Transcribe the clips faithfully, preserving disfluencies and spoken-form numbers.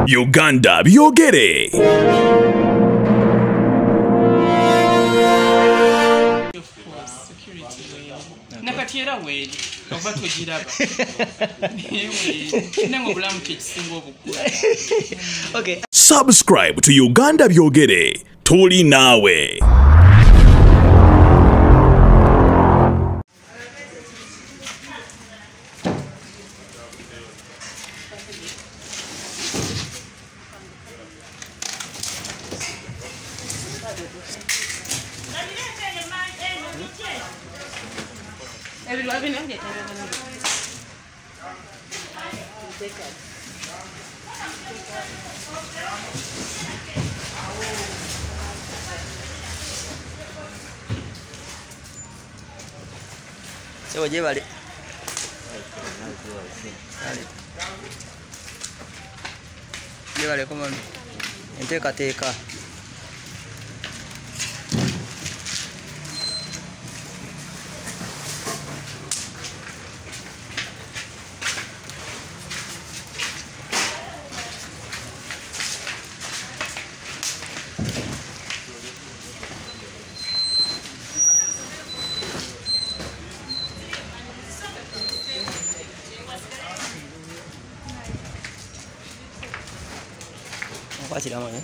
Uganda byogere. Nakatiera weli oba tugiraba nengo bulamu kisinga obukula. Okay. Subscribe to Uganda byogere. Tuli nawe. So je balik. Je balik kau mana? Ente kateka. Apa sih namanya?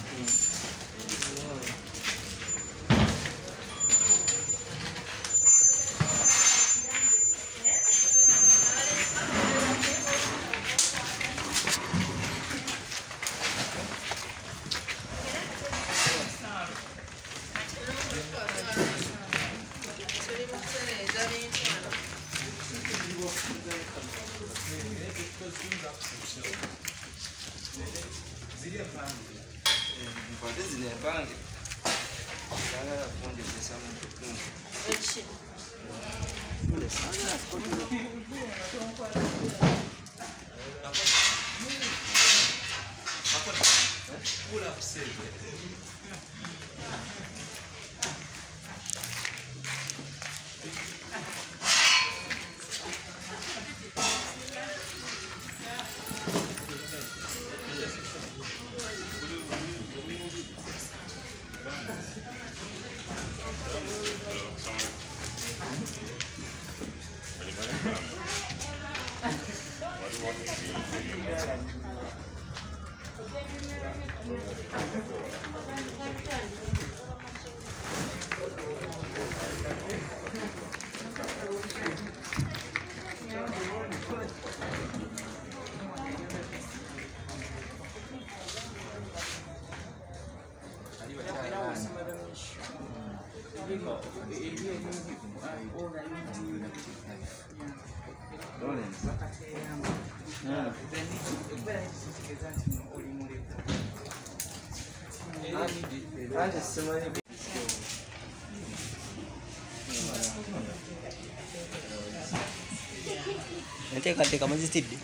Ente kateka mazitidde.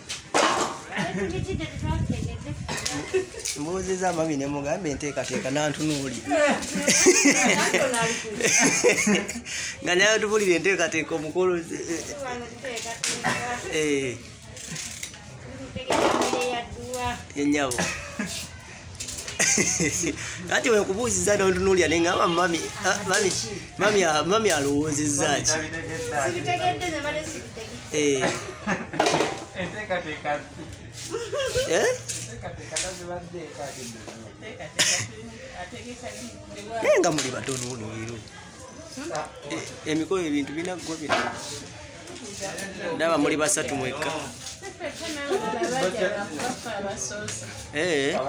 Mbuzi za mami ne mugambe ente kateka nantunuli. Ngana yatubulire ente kateka omukolo. Eh. Yenyabo. Ati we kubuziza nantunuli alenga mami mami mami mami alowozezza ki. Eh. Ente kateka. Eh? Nenga muli batono uno wiro. Emikoyo ebintu bina gobira. Ndaba muli basatu mweka. Eh.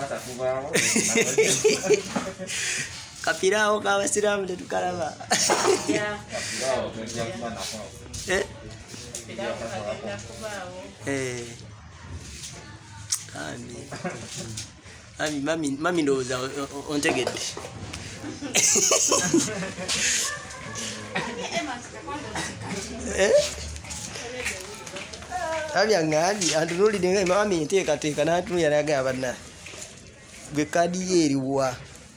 Kapirao kabasiramu tetukalaba. Eh? Eh. Ami. Ami mami mami ndoza ontegedde. Eh? Ami angani andululi denga mami nteka teka na tunu yaraga abanna. Gwe kadi yeriwa.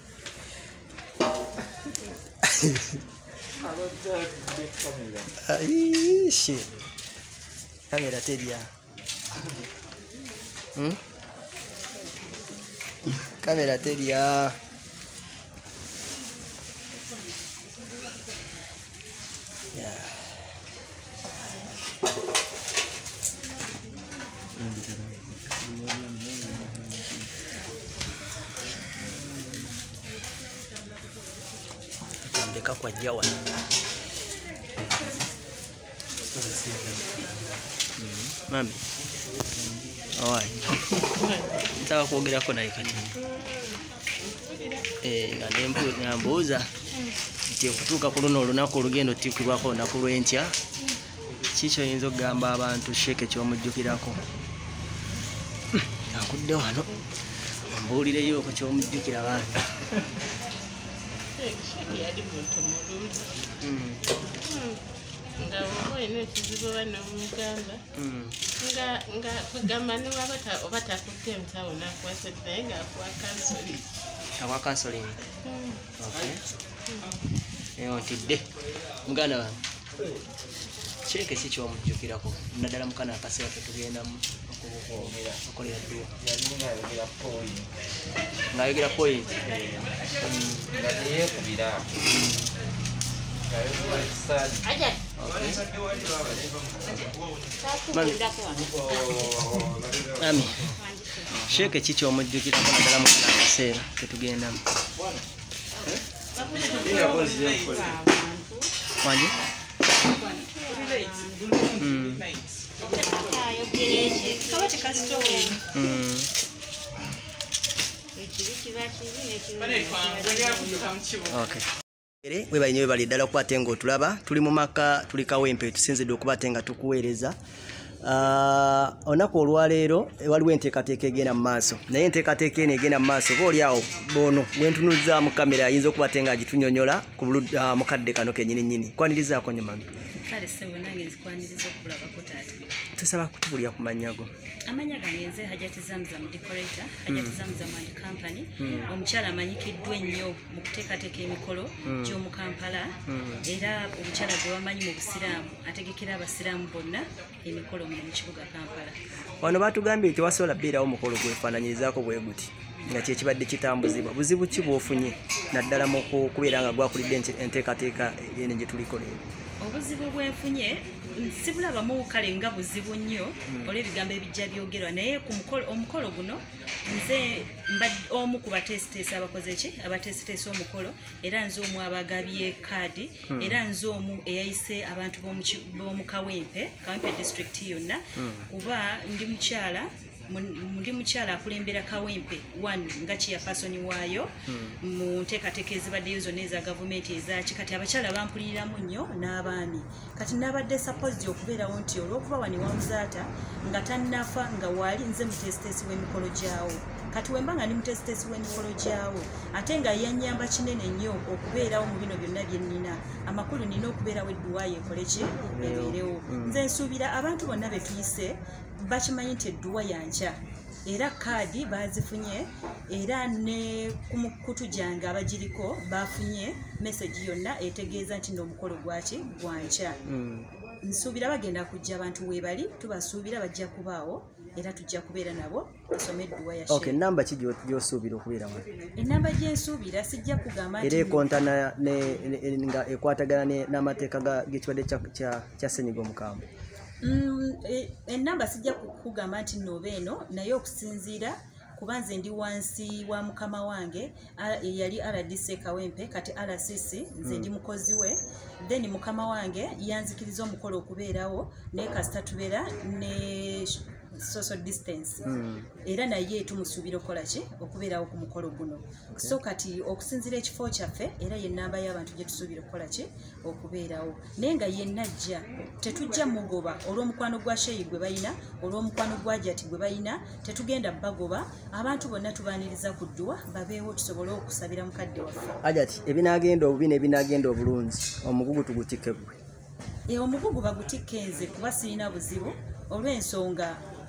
Ai shit. Kamera teria. Hmm? kamera terya yeah. Ndeka kwa jawa mami oi nitaka kuogerako naye kati eh nganembu ngambuza nti okutuuka ku luno olunaku olugendo tikibwako olunaku lw'enkya kikyo yinza okugamba abantu sheke kyomujjukirako akudde wano mbuulireyo ko kyomujjukira abantu yali muntu mulungi nga woine ekizibu bano muganda nga nga kugamba ne wabata obata kutte mtawo nakwase naye nga akwa kansoli akwa kansoli okay eyo ntidde muganda wange cheke si kyomujjukirako naddala mukana akaseera tetugendamu okolera dduwa ng'ayogera point yekubira Mami sheke ki kyomujjukirako naddala mukana akaseera tetugendamu wanje okay we balinyo bali dala kwate ngo tulaba tuli mu maka tuli kawempe tusinzidde okubatenga tukuweereza Uh, onako olwaleero waliwo enteekateeka egenda mu maaso naye enteekateeka eno egenda mu maaso booli awo bono bwentunuza mu kamera ayinza okuba nga agitunyonyola ku uh, mukadde kano kennyini nnyini kwanirizaako nnyo mami kale sebo nange nzikwaniriza okulabako taata tusaba kutubulya ku manyago amanya gange nze Hajati Zamzam decorator Hajati mm. Zamzam and company mm. omukyala amanyikiddwa ennyo mu kuteekateeka emikolo mm. gy'omu Kampala mm. era omukyala gwe bamanyi mu busiraamu ategekera abasiraamu bonna emikolo mu kibuga Kampala. Wano batugambye nti wasobola bbeerawo omukolo gwefaananyirizaako bwe guti nga kyekibadde kitambuzibwa buzibu ki bw'ofunye naddala mu kubeera nga gwakulidde enteekateeka eno gye tuliko leero? Obuzibu bwenfunye sibulabamu kale nga buzibu nnyo olw'ebigambo ebijja byogerwa naye ku mukolo omukolo guno nze omu ku bateesiteesi abakoze ki abateesiteesi omukolo era nze omu abagabye kaadi era nze omu eyayise abantu b'omu Kawempe Kawempe district yonna kuba ndi mukyala ndi mukyala akulembera Kawempe one nga chairperson waayo mu nteekateeka ezibaddeyo zonna eza gavumenti ezaki kati abakyala bampuliriramu nnyo n'abaami kati nabadde supposed okubeerawo nti olw'okuba wani wamuzaata nga tannafa nga waali nze muteesiteesi w'emikolo gyawo kati wemba nga ndi muteesiteesi w'emikolo gyawo ate nga yannyamba kinene nnyo okubeerawo mu bino byonna bye nnina amakulu nina okubeerawo edduwaayo ekole ki ebeerewo nze nsuubira abantu bonna be tuyise bakimanyi nti edduwa yankya era kaadi bazifunye era ne ku mukutu gyange abagiriko bafunye message yonna etegeeza nti n'omukolo gwaki gwankya nsuubira bagenda kujja abantu weebali tubasuubira bajja kubaawo era tujja kubeera nabo tusome edduwa ya okay namba ki gy'osuubira okubeeramu? Enamba gy'ensuubira sijja kugamba era ekontana nga ekwatagana n'amateeka g'ekibadde kya ssenyiga omukambwe? Mm, enamba sijja kugamba nti nno beeno naye okusinziira kuba nze ndi wansi wa mukama wange yali R D C Kawempe kati R C C nze ndi mukozi we then mukama wange yanzikiriza omukolo okubeerawo naye kasita tubeera ne social distance mm. era naye tumusuubira okukola ki okubeerawo ku mukolo guno okay. So kati okusinziira ekifo kyaffe era ye nnamba y'abantu gye tusuubira okukola ki okubeerawo naye nga yenna ajja tetujja mugoba olw'omukwano gwa sheeyi gwe balina olw'omukwano gwa Jati gwe balina tetugenda bagoba abantu bonna tubaaniriza ku dduwa babeewo tusobole okusabira mukadde waffe. Ajati ebinaagenda obubi n'ebinaagenda obulungi omugugu tugutikke gwe? Omugugu bagutikke nze kuba sirina buzibu olw'ensonga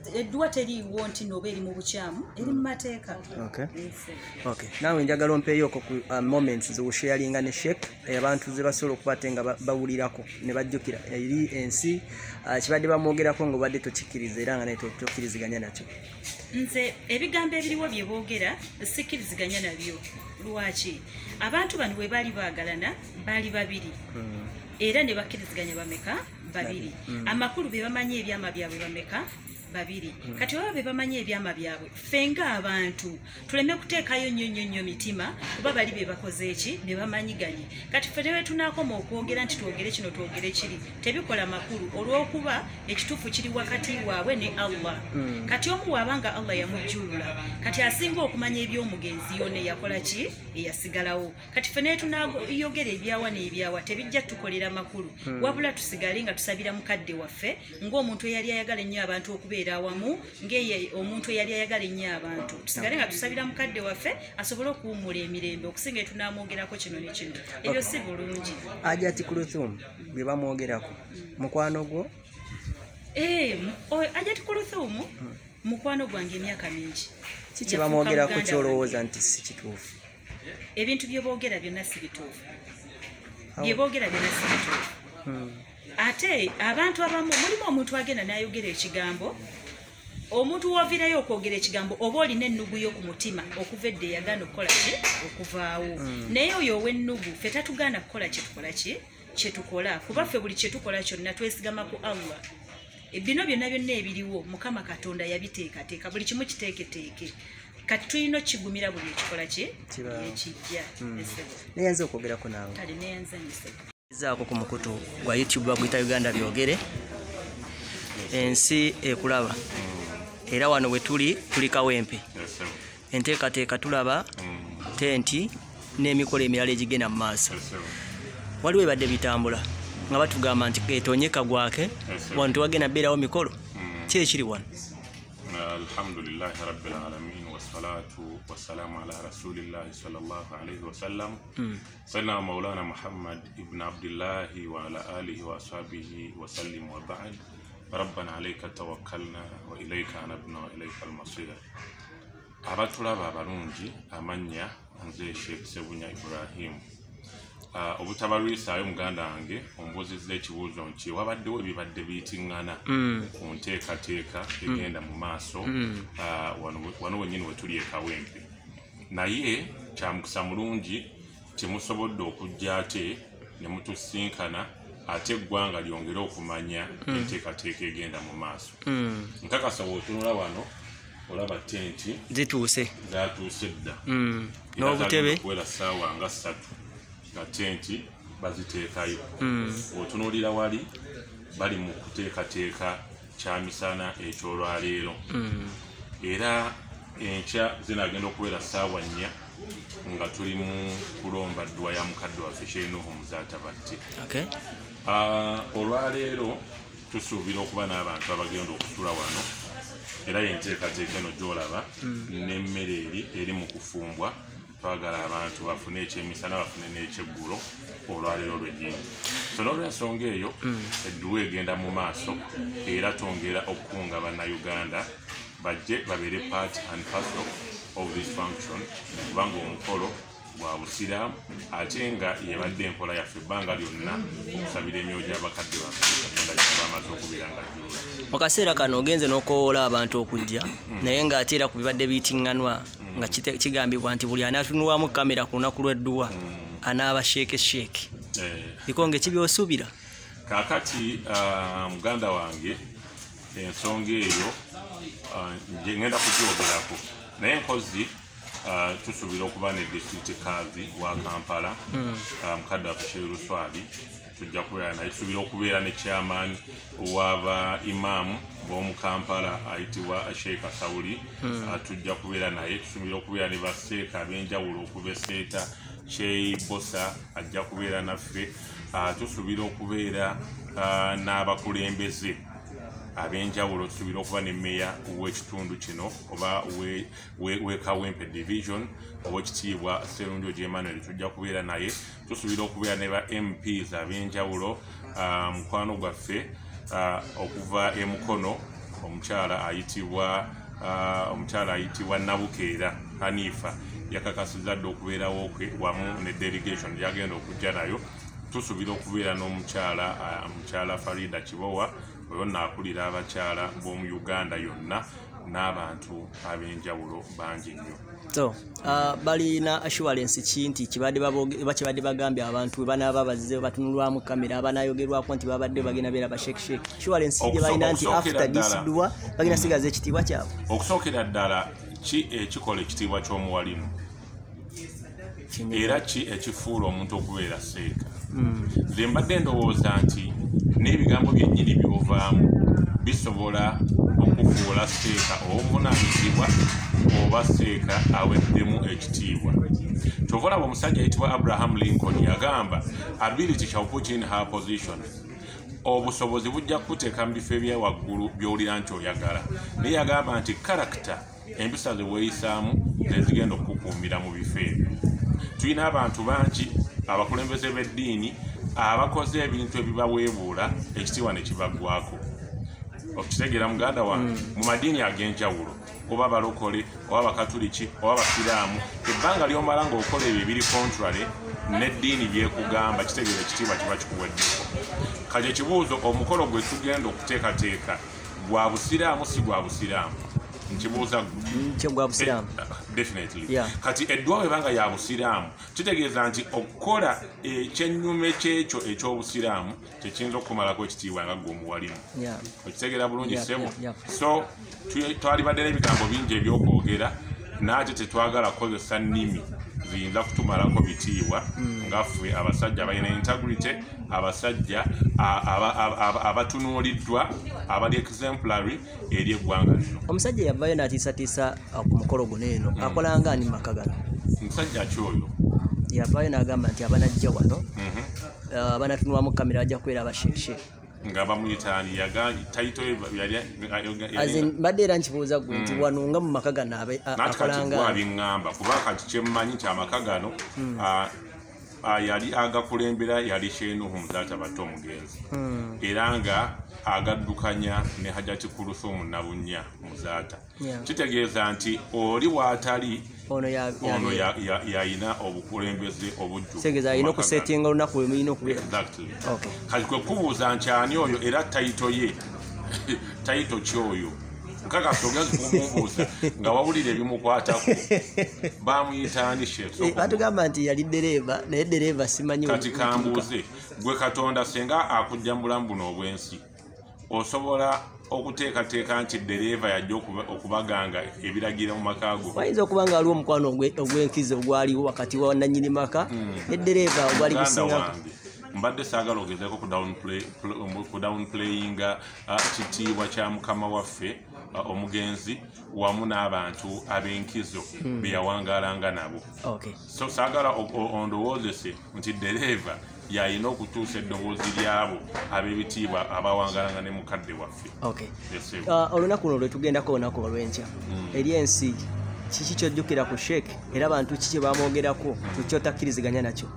eddwa teriiwo nti noba eri mu bukyamu eri mu mateeka. Okay. Okay. Nawe njagala ompeeyoko ku uh, moments z'osharinga ne shake abantu ze basobola okubate nga bawulirako ne bajjukira eri ensi uh, kibadde bamwogerako ng'obadde tokikiriza era nga naye tokkiriziganya nakyo. Nze ebigambo ebiriwo bye boogera sikkiriziganya nabyo. Lwaki? Abantu bano bwe baali baagalana baali babiri. Mm. Era ne bakkiriziganya bameka babiri. Mm. Amakulu be bamanyi ebyama byabwe bameka babiri. Mm. Kati baba be bamanyi ebyama byabwe fenga abantu tuleme kuteekayo nnyo nnyo nnyo mitima kuba bali be bakoze eki ne bamanyiganye. Kati ffe tewe tunaakoma okwogera nti twogere kino twogere kiri tebikola makulu olw'okuba ekituufu kiri wakati waabwe ne Allah. Mm. Kati omu waabanga Allah yamujjulula kati asinga okumanya eby'omugenzi yonna yakola ki eyasigalawo. Kati ffe ne tunayogera ebyawa n'ebyawa tebijja tukolera makulu. Mm. Wabula tusigale nga tusabira mukadde waffe ng'omuntu eyali ayagala ennyo abantu okubeera awamu ng'eye omuntu eyali ayagala ennyo abantu tusigale nga tusabira mukadde waffe asobole okuwummula emirembe okusinga etunamwogerako kino ne kino ebyo si bulungi. Hajati Kulthum bwe bamwogerako mukwano gwo? Eh, Hajati Kulthum mukwano gwange emyaka mingi. Kiki bamwogerako kyolowooza nti si kituufu? Ebintu bye boogera byonna si bituufu. Bye boogera byonna si bituufu. Hmm. Ate abantu abamu mulimu omuntu agenda n'ayogera ekigambo omuntu wovirayo okwogera ekigambo oba olina ennugu yo ku mutima okuva edde yagaana okukola ki okuvaawo. Mm. Naye oyo ow'ennugu ffe tatugaana kukola kyetukola ki kyetukola kuba ffe buli kyetukola kyonna twesigama ku Allah. Bino byonna byonna ebiriwo Mukama Katonda yabiteekateeka buli kimu kiteeketeeke. Kati tulina okigumira buli ekikola ki ekijja. Neyanza okwogerako naawe? Kale neyanza nyise. Zaako ku mukutu gwa YouTube baguyita Uganda Byogere. Ensi ekulaba. Era wano we tuli tuli Kawempe. Enteekateeka tulaba tenti n'emikolo emirala egigenda mu maaso. Waliwo ebadde bitambula nga batugamba nti etonyeka gwake wano tewagenda beerawo mikolo. Ki ekiri wano? Alhamdulillahi rabbil alamin wassalatu wassalamu ala rasulillahi sallallahu alayhi wa sallam sayyidina maulana Muhammad ibn Abdullah wa ala alihi wa ashabihi wa sallim wa ba'd. Rabbana alayka tawakkalna wa ilayka anabna wa ilayka al-masir. Abatulaba abalungi amanya nze Sheikh Sebunya Ibrahim. Uh, obutabalwisaayo muganda wange ombuzizza ekibuuzo nti wabaddewo ebibadde biyitingana mm. ku nteekateeka egenda mu maaso mm. uh, wano wennyini we tuli e Kawempe. Naye kyamukisa mulungi temusobodde okujja ate ne mutusinkana ate eggwanga lyongere okumanya mm. enteekateeka egenda mu maaso. Mm. Nkakasa bw'otunula wano olaba tenti zituuse zatuuse dda mm. n'obutebe okuwera ssaawa nga ssatu tenti baziteekayo. Mm. Otunuulira wali bali mu kuteekateeka kyamisana ekyolwaleero. Mm. Era enkya zinagenda okubeera ssaawa nnya nga tuli mu kulomba ddwa ya mukadde waffe Sheikh Nuhu Muzaatabatte. Okay. Uh, olwaleero tusuubira okuba n'abantu abagenda okusula wano era yenteekateeka eno gy'olaba mm. n'emmere eri eri mu kufumbwa. Twagala abantu bafune ekyemisana bafune n'ekyeggulo olwaleero lwennyini. So n'olwensonga eyo edduwa egenda mu maaso era twongera okukunga bannayuganda bajje babeere part and parcel of this function kubanga omukolo gwa busiraamu ate nga yebadde enkola yaffe ebbanga lyonna okusabira emyoyo gy'abakadde baffe Katonda gye bamaze okubeera nga jjula. Mu kaseera kano ogenze n'okowoola abantu okujja naye ng'ate era ku bibadde biyitinganwa nga kigambibwa nti buli anaatunulwamu kamera ku lunaku lw'edduwa anaaba sheeke sheeke. Bikonge ki by'osuubira? Kaakati muganda wange ensonga eyo ngenda kugyogerako naye nkozi tusuubira okuba ne district kazi wa Kampala mukadde waffe Sheikh Luswali tujja kubeera naye tusuubira okubeera ne chairman waba imaamu b'omu Kampala ayitibwa Sheikh Sauli. Tujja kubeera naye tusuubira okubeera ne basseeka ab'enjawulo okuva eseeta Sheikh Bosa ajja kubeera naffe. Tusuubira okubeera n'abakulembeze ab'enjawulo tusuubira okuba ne meya w'ekitundu kino oba we Kawempe division ow'ekitiibwa Sserunjoji Emmanuel tujja kubeera naye. Tusuubira okubeera ne ba M Ps ab'enjawulo mukwano gwaffe okuva e Mukono omukyala ayitibwa uh, omukyala ayitibwa Nabukeera Hanifa yakakasizza dde okubeerawo kwe wamu ne delegation yagenda okujja nayo. Tusuubira okubeera n'omukyala uh, omukyala Farida Kibowa oyo naakulira abakyala b'omu Uganda yonna n'abantu ab'enjawulo bangi nnyo. So, uh, balina assurance ki nti kibadde bakibadde bagambye abantu we banaaba bazze batunulwamu kamera abanayogerwako nti babadde bagenda beera ba shake shake. Assurance ki balina nti after this dua bagenda sigaza ekitiibwa kyabwe. Okusookera ddala ki ekikola ekitiibwa ky'omuwalimu era ki ekifuula omuntu okubeera seeka. Nze mbadde ndowooza nti n'ebigambo byennyini by'ovaamu bisobola okufuula seeka obuvunaanyizibwa oba seeka aweddemu ekitiibwa. Kyova olaba omusajja ayitibwa Abraham Lincoln yagamba ability shall put in her position. Obusobozi bujja kuteeka mu bifo ebyewaggulu by'owulira nti oyagala. Naye yagamba nti character empisa ze weeyisaamu ze zigenda okukuumira mu bifo ebyo. Tulina abantu bangi abakulembeze b'eddiini abakoze ebintu ebibaweebuula ekitiibwa ne kibaggwako. Okitegeera muganda wange mu madiini ag'enjawulo oba abalokole oba abakatuliki oba abasiraamu ebbanga ly'omala ng'okola ebyo ebiri contrary n'eddiini byekugamba kitegeera ekitiibwa kiba kikuweddeko. Kati ekibuuzo omukolo gwe tugenda okuteekateeka gwa busiraamu si gwa busiraamu nkibuuza gwa busiraamu definitely. Yeah. Kati eddwa webanga ya busiraamu kitegeeza nti okukola ekyennyume kyekyo eky'obusiraamu kyekiyinza okukumalako ekitiibwa nga gwe omuwalimu. Yeah. Okitegeera bulungi Yeah, ssebo. yeah, yeah. So twalibadde n'ebigambo bingi ebyokwogera naate tetwagala kukozesa nnimi ziyinza kutumalako bitiibwa nga ffe abasajja abalina integrity abasajja abatunuuliddwa abali exemplary eri eggwanga lino. Omusajja yavaayo n'atiisatiisa ku mukolo guno eno akolanga ani mu maka gano? Omusajja ki oyo? Yavaayo n'agamba nti abanajja wano abanatunulwamu kamera bajja kubeera abashekshek nga bamuyitaani tayito mbadde era nkibuuza gwe nti wano nga mu maka gano akolanga biŋŋamba kuba kati kyemmanyi nti amaka gano yali agakulembera yali Shenuhu Muzaata Bato omugenzi era nga agaddukanya ne Hajati Kulusuumu Nabunnya Muzaata. Kitegeeza nti oli waatali ono yayina obukulembeze obujjuvu. Segeza ayina okusetinga olunaku lwe mulina okubeera. Exactly. Kati kwe kubuuza nti ani oyo era tayito ye tayito ki oyo nkakasa ogenzi kumubuuza nga wawulira ebimukwatako bamuyitaani shefu. Batugamba nti yali ddereeva naye ddereeva simanyi. Kati kambuuze gwe Katonda senga akujja mu bulamu buno obwensi osobola okuteekateeka nti ddereeva yajja okubaganga ebiragiro mu maka go. Wayinza okuba nga waliwo omukwano ogw'enkizo ogwaliwo wakati wa nannyini maka ne ddereeva ogwali gusinga. Mbadde saagala ogezeeko ku downplayinga kitiibwa kya mukama waffe omugenzi wamu n'abantu ab'enkizo be yawangalanga nabo. So saagala ondowoozese nti ddereeva yayina okutuusa eddoboozi lyabo ab'ebitiibwa abawangalanga ne mukadde waffe. Olunaku luno lwe tugendako olunaku olw'enkya eri ensi kiki kyojjukira ku sheek era abantu kiki bamwogerako tukyotakkiriziganya nakyo?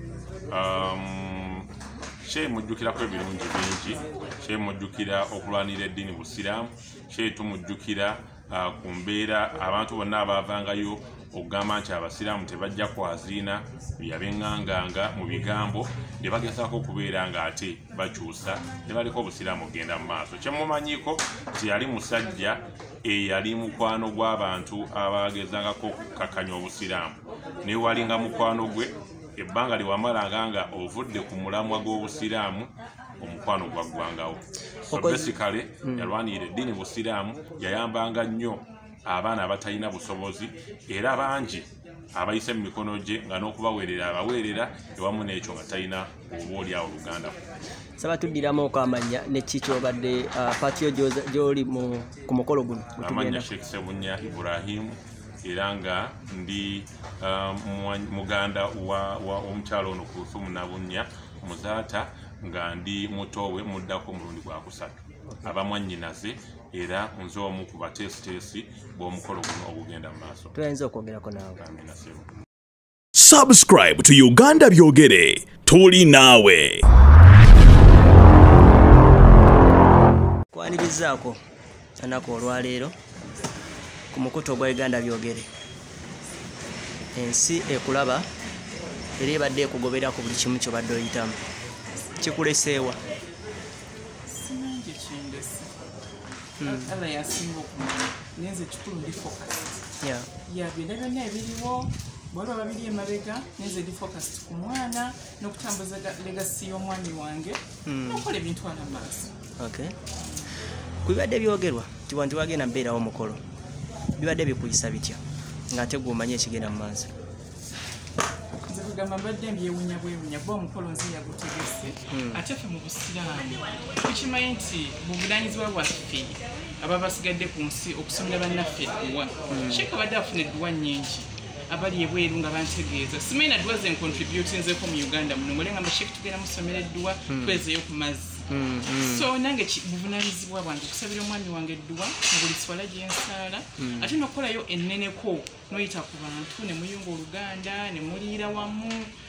Sheek mujjukirako ebirungi bingi. Sheek mujjukira okulwanira eddiini busiraamu. Sheek tumujjukira ku mbeera abantu bonna abaavangayo okugamba nti abasiraamu tebajja kwaziina yabeŋŋanganga mu bigambo ne bagezaako okubeera ng'ate bakyusa ne baliko obusiraamu ogenda mu maaso. Kyemumanyiko nti yali musajja eyali mukwano gw'abantu abagezangako okukkakkanya obusiraamu naye walinga mukwano gwe ebbanga lye wamalanga nga ovudde ku mulamwa gw'obusiraamu omukwano gwaggwangawo. So basically yalwanirira eddiini busiraamu yayambanga nnyo abaana abatalina busobozi era bangi abayise mu mikono gye nga n'okubaweerera abaweerera ewamu n'ekyo nga talina oba oli awo Luganda. Saba tuddiramu okwamanya ne kikyobadde patiyo gy'oli ku mukolo guno? Amanya Sheikh Sebunya Ibrahim era nga ndi muganda wa omukyalo ono Kulusuumu Nabunnya Muzaata nga ndi mutowe muddako mulundi gwa kusatu abamwannyinaze era nze omu ku bateesiteesi b'omukolo guno ogugenda mu maaso. Tuyinza okwogerako naawe. Subscribe to Uganda Byogere. Tuli naawe. Kwanirizaako anaku olwaleero ku mukutu ogwa Uganda byogere. Ensi ekulaba era ebadde ekugobera ku buli kimu kyobadde oyitamu. Kikuleseewa? Sinange kyendese. Ala yasinga okumanya nenze kikulu ndi focus. Yeah. Ya byonna byonna ebiriwo bwaliwo babiri emabega nenze ndi focused ku mwana n'okutambuza legacy y'omwami wange n'okola ebintu wala maaso. Okay. Kubadde byogerwa nti wantu wagenda mbeerawo mukolo. Bibadde bikuyisa bitya ng'ate gw'omanye ekigenda mu maaso? Nze kugamba mbadde mbyewunya bwewunya kuba omukolo nze yagutegese ate ffe mu busiraamu tukimanyi nti buvunaanyizibwa bwaffe aba basigadde ku nsi okusomera bannaffe edduwa. Sheekh abadde afuna edduwa nnyingi abali ebweru nga bantegeeza simanyi na dduwa ze ncontributinzeko mu Uganda muno ngole ngamba Sheekh tugenda musomera edduwa twezeeyo ku mazzi. So nange buvunaanyizibwa bwange okusabira omwami wange edduwa mu buli swala gye nsaala ate n'okukolayo enneneko n'oyita ku bantu ne muyunga Oluganda ne muliira wamu.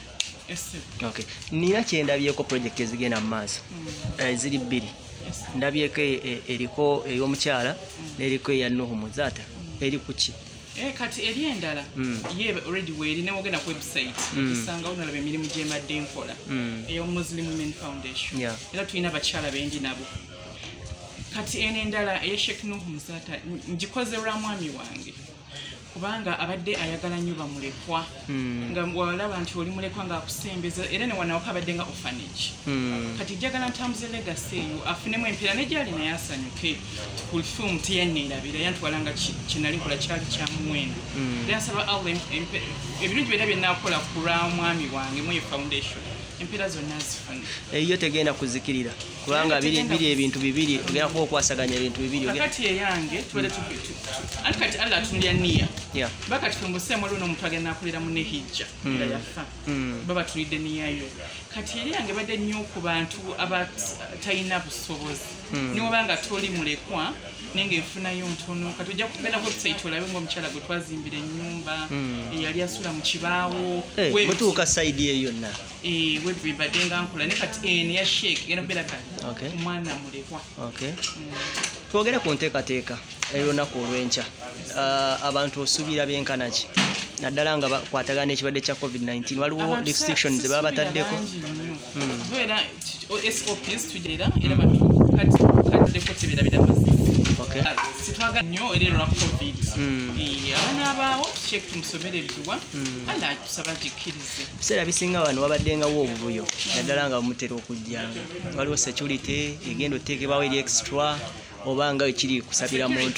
Okay. Nina kyendabyeko project ezigenda mu maaso ziri bbiri. Ndabyeko eriko ey'omukyala n'eriko eya Nuhu Muzata eri kuki? Eh kati eri endala ye already weeri ne wogenda ku website usanga onalaba emirimu gy'emadde nkola eyo Muslim Women Foundation era tulina abakyala bengi nabo. Kati eno endala eya Sheikh Nuhu Muzata ngikoze lwa mwami wange kubanga abadde ayagala nnyo bamulekwa nga walaba nti oli mulekwa ng'akusembeza era ne wanawaka abadde nga orphanage. Kati njagala ntambuze legacy eyo afunemu empeera ne gyali naye asanyuke fulfilm tiyanneerabira yantwala nga kinali nkola kyali kya muwendo. Era nsaba Allah ebirungi byonna bye nnaakola ku lwa mwami wange mu foundation empeera zonna azifuna. Eyo tegenda kuzikirira kubanga biri ebintu bibiri ogenda kuba okwasaganya ebintu bibiri. Kakati eyange tubadde ati kati Allah atundya nniya. Yeah. Bakati tumbusemo luno omuntu agenda akolera mu nehijja nga yafa. Baba tulidde niyayo. Kati eri yange badde nnyo ku bantu abatalina busobozi. Niwo banga toli mulekwa nenge nfunayo ntono. Kati ojja kugenda ku website olabe ng'omukyala gwe twazimbira ennyumba eyali asula mu kibaawo. Mutuuka sayidi eyo yonna. Eh webbi badde nga nkola ne kati eno ya Sheikh era beera kati omwana mulekwa. Okay. Twogere ku nteekateeka ey'olunaku olw'enkya. Abantu osuubira byenkana ki naddala nga bakwatagana ekirwadde kya covid nineteen waliwo restrictions ze baba bataddeko? Era S O Ps tugerera era batukaddeko tebirabira mazima. Sitwaga nnyo era lwa covid abaana abaawo Sheikh tumusomere ebituwa ala atusaba gikkirize. Biseera bisinga wano wabaddengawo obuvuyo naddala nga bamutera okujjanga waliwo security egenda oteekebwawo eri extra obanga ekiri kusabira muntu.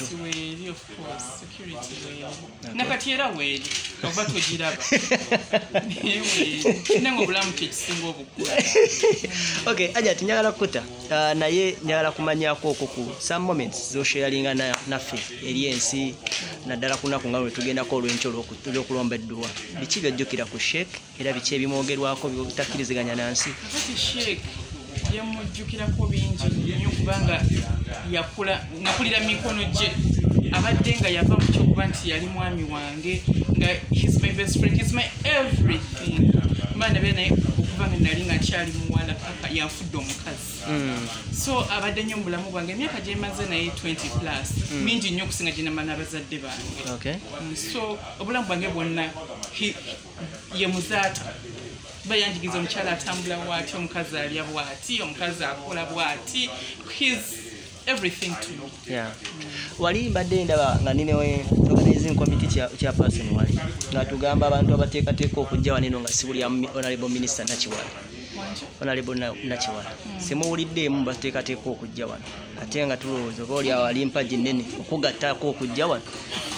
Nakati era weeri oba togiraba nange obulamu kyekisinga obukula. Okay, Hajati njagala kukuta naye njagala kumanyako okwo ku some moments zosharinga naffe eri ensi naddala ku lunaku nga lwe tugendako olw'enkya olw'okulomba edduwa. Biki byojjukira ku Sheikh era biki ebimwogerwako byotakkiriziganya nansi? Sheikh yemujjukirako bingi nnyo kubanga yakula nakulira mikono gye abadde nga yava mu kyokuba nti yali mwami wange nga he's my best friend, he's my everything. Mbaana be naye okuva nga nali nga nkyali muwala paka yanfudde omukazi. So abadde nnyo mu bulamu bwange emyaka gye maze naye twenty plus mingi nnyo okusinga gye namala abazadde bange. So obulamu bwange bwonna ye Muzaata bayanjigiza omukyala atambula bwati omukazi alya bwati omukazi akola bwati his everything to me. Yeah. Wali mbadde ndaba nga ninewe organizing committee kya person wali nga tugamba abantu abateekateeka okujja waneno nga sibuli ya honorable minister Nakiwala. Honorable Nakiwala simuwuliddeemu bateekateeka okujja wano ate nga tulowooza oba oli awali mpagi nnene okugattako okujja wano.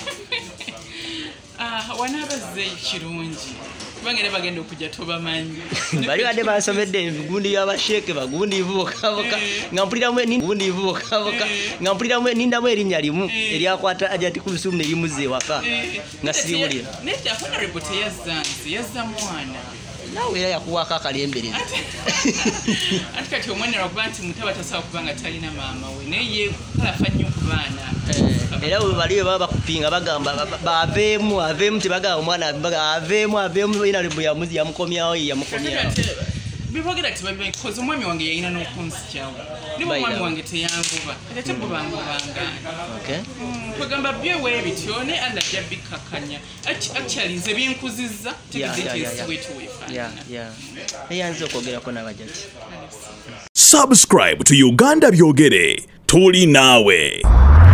Wanabazze kirungi kubanga era bagenda okujja tobamanyi. Bali badde basomedde ebigundi y'abasheeke bagundiivu bokaboka nga mpuliramu eningundiivu bokaboka nga mpuliramu enindamu erinnya limu eryakwata Hajati Kulsum ne limuze ewaka nga siriwulira. Nedda honorable teyazza nze yazza mwana. Nawe era yakuwaako akalemberero. Ati kati omwana lwakuba nti mutaba tasobola kubanga talina maama we naye ye kalafa nnyo ku baana. Era we baliwe baba bakupinga bagamba baveemu aveemu tebagamba omwana aveemu aveemu ina libu yamuzi yamukomyawo yamukomyawo. bibogera tibabe koze omwami wange yayina n'okunsikyawo nibo omwami wange teyanguba ate bo bangubanga okay kwegamba byewe bityo ne alla jja bikakanya actually nze byenkuzizza yeah yeah eyanze okwogerako n'abajaji. Subscribe to Uganda Byogere. Tuli nawe.